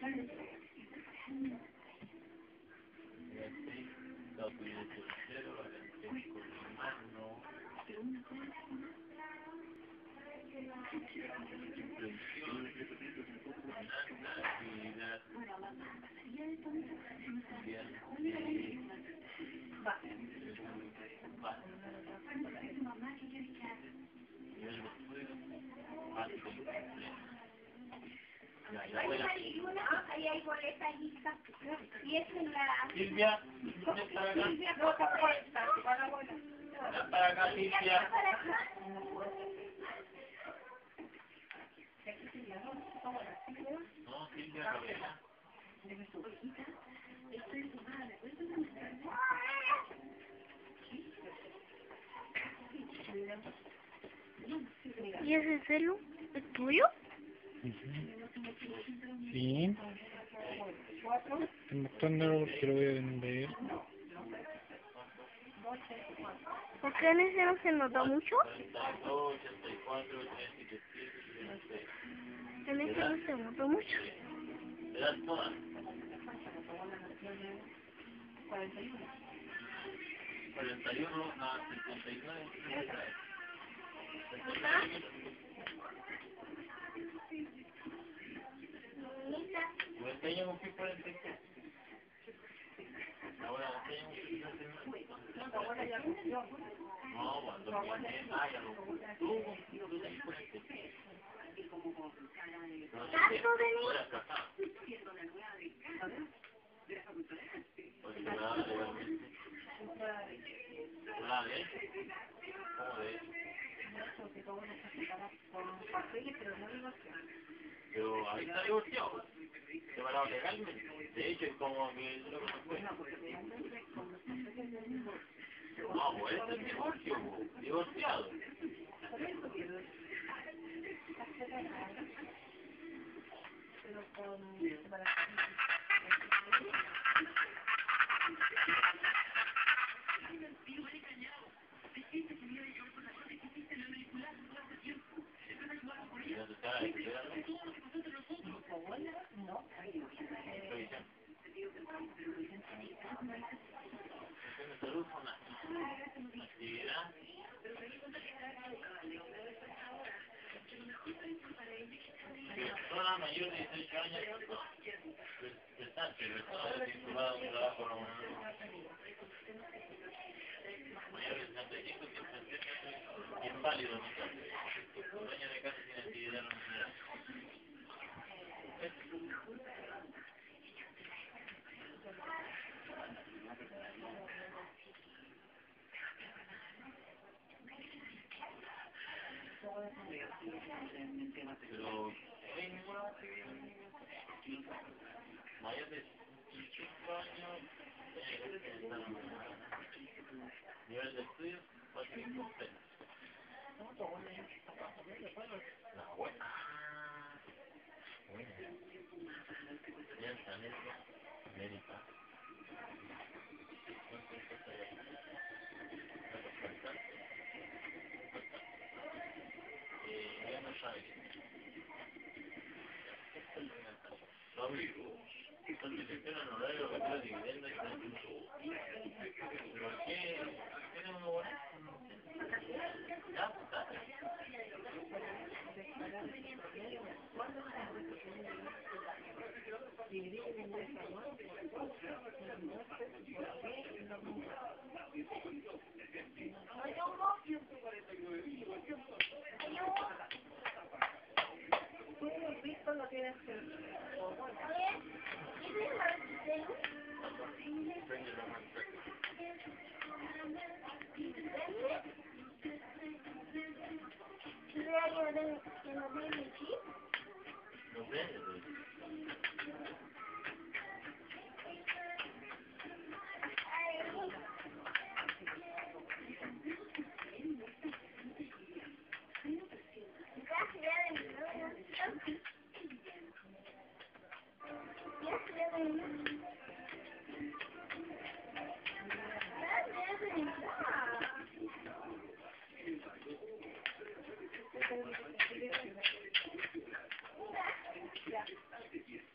Ahí hay boleta, hija. Y es en la... Silvia, ¿dónde está acá? Silvia, no te puerta. Para acá, Silvia. No, Silvia Gabriela. ¿Y ese celu es tuyo? Sí. Estoy mostrándolo porque lo voy a vender. ¿Por qué en ese no se nota mucho? 42, 84, 87, 86. En ese no se nota mucho. ¿Te das todas? 41 a 59. ¿Me enseñan un pico 46? Ahora enseñan un pico 49. No, cuando viene, ya lo tú tenés 46. ¿Tanto de mí? Pues nada, legalmente. Nada de eso. ¿Cómo de eso? Pero ahí está divorciado. Separado legalmente. De hecho, es como que lo que fue. No, pues este es divorcio, divorciado. Ya tú sabes, salud con la actividad. Persona mayor de 18 años, prestante, persona vinculada a un trabajo laboral. Mayor de 75, 170, inválido, dueño de casa sin actividad remunerada. Pero, ¿hay ninguna mayor de 18 años? Nivel de estudio, 4.6. La hueca. Alianza América. América. Ya no sabe. Los amigos. Entonces, se quedan horario que está dividiendo y ¿pero qué? ¿Tiene uno bueno? Ya, pues, no sé. Yeah.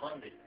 ¿Dónde?